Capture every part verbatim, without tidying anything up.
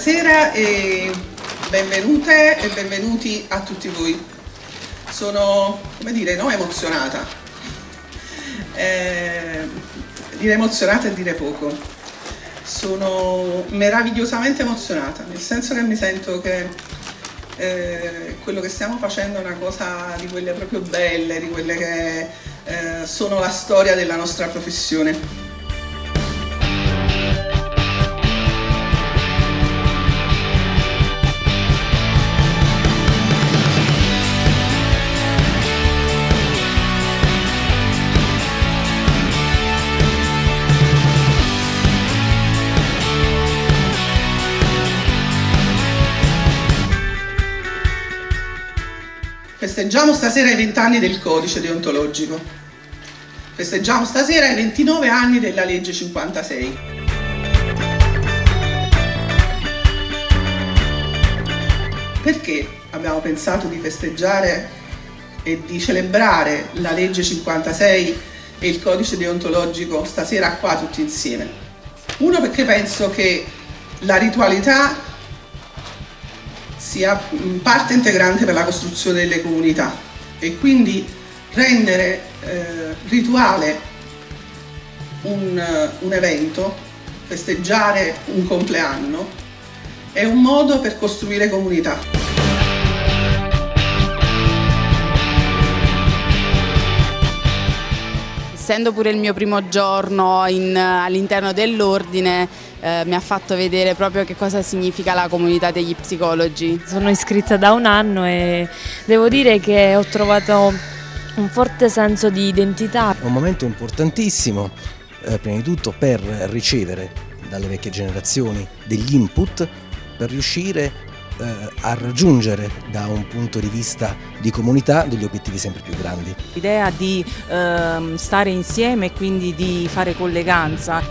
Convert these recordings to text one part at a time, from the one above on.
Buonasera e benvenute e benvenuti a tutti voi. Sono, come dire, no, emozionata. Eh, dire emozionata è dire poco. Sono meravigliosamente emozionata, nel senso che mi sento che eh, quello che stiamo facendo è una cosa di quelle proprio belle, di quelle che eh, sono la storia della nostra professione. Festeggiamo stasera i vent'anni del codice deontologico. Festeggiamo stasera i ventinove anni della legge cinquantasei. Perché abbiamo pensato di festeggiare e di celebrare la legge cinquantasei e il codice deontologico stasera qua tutti insieme? Uno, perché penso che la ritualità sia parte integrante per la costruzione delle comunità e quindi rendere eh, rituale un, un evento, festeggiare un compleanno, è un modo per costruire comunità. Essendo pure il mio primo giorno all'interno dell'ordine, eh, mi ha fatto vedere proprio che cosa significa la comunità degli psicologi. Sono iscritta da un anno e devo dire che ho trovato un forte senso di identità. È un momento importantissimo, eh, prima di tutto per ricevere dalle vecchie generazioni degli input, per riuscire a raggiungere da un punto di vista di comunità degli obiettivi sempre più grandi. L'idea di eh, stare insieme e quindi di fare colleganza.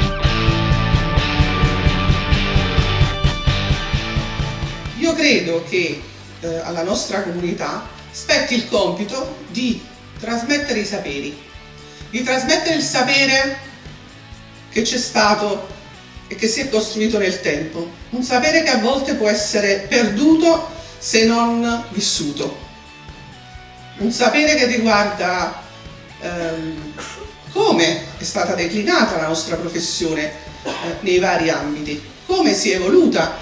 Io credo che eh, alla nostra comunità spetti il compito di trasmettere i saperi, di trasmettere il sapere che c'è stato e che si è costruito nel tempo, un sapere che a volte può essere perduto se non vissuto, un sapere che riguarda ehm, come è stata declinata la nostra professione eh, nei vari ambiti, come si è evoluta.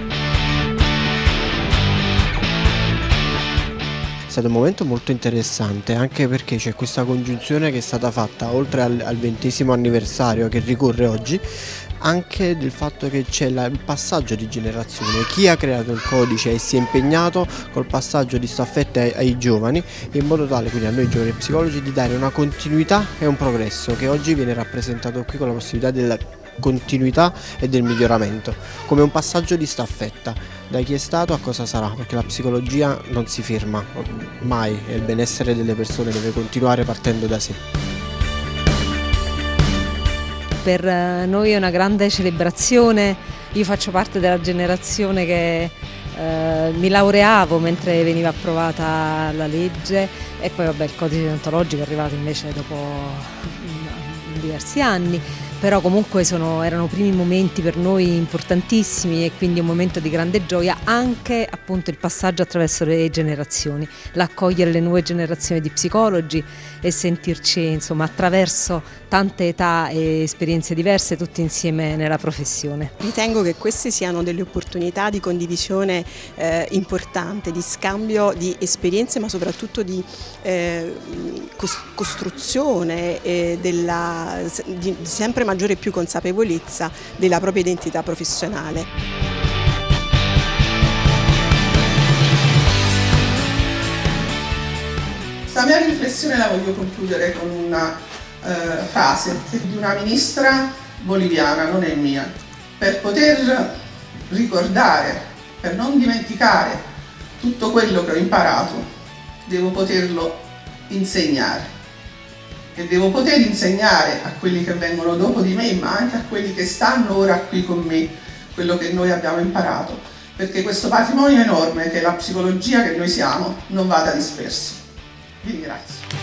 È stato un momento molto interessante anche perché c'è questa congiunzione che è stata fatta oltre al, al ventesimo anniversario che ricorre oggi, anche del fatto che c'è il passaggio di generazione, chi ha creato il codice e si è impegnato col passaggio di staffetta ai, ai giovani, in modo tale quindi a noi giovani psicologi di dare una continuità e un progresso che oggi viene rappresentato qui con la possibilità della continuità e del miglioramento, come un passaggio di staffetta da chi è stato a cosa sarà, perché la psicologia non si ferma mai e il benessere delle persone deve continuare partendo da sé. Per noi è una grande celebrazione, io faccio parte della generazione che eh, mi laureavo mentre veniva approvata la legge e poi vabbè il codice deontologico è arrivato invece dopo diversi anni, però comunque sono, erano primi momenti per noi importantissimi e quindi un momento di grande gioia, anche appunto il passaggio attraverso le generazioni, l'accogliere le nuove generazioni di psicologi e sentirci insomma attraverso tante età e esperienze diverse tutti insieme nella professione. Ritengo che queste siano delle opportunità di condivisione eh, importante, di scambio di esperienze ma soprattutto di eh, costruzione e della, di sempre maggiore e più consapevolezza della propria identità professionale. Questa mia riflessione la voglio concludere con una eh, frase di una ministra boliviana, non è mia. Per poter ricordare, per non dimenticare tutto quello che ho imparato, devo poterlo insegnare. E devo poter insegnare a quelli che vengono dopo di me, ma anche a quelli che stanno ora qui con me, quello che noi abbiamo imparato, perché questo patrimonio enorme che è la psicologia che noi siamo non vada disperso. Vi ringrazio.